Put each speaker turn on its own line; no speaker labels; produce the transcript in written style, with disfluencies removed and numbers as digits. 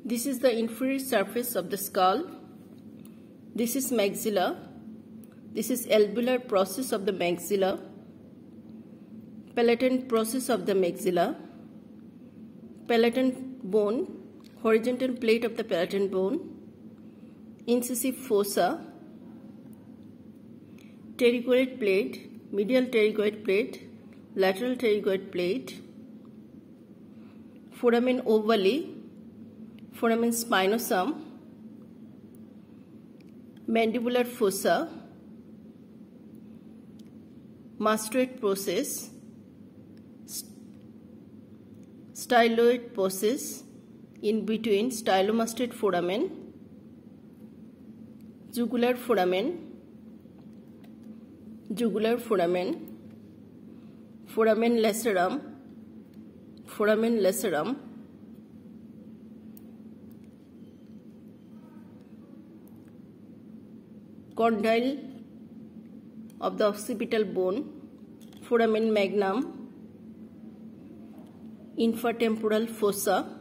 This is the inferior surface of the skull. This is maxilla. This is alveolar process of the maxilla. Palatine process of the maxilla. Palatine bone, horizontal plate of the palatine bone. Incisive fossa. Pterygoid plate, medial pterygoid plate, lateral pterygoid plate. Foramen ovale, foramen spinosum, mandibular fossa, mastoid process, styloid process in between stylomastoid foramen, jugular foramen, foramen lacerum, condyle of the occipital bone, foramen magnum, infratemporal fossa,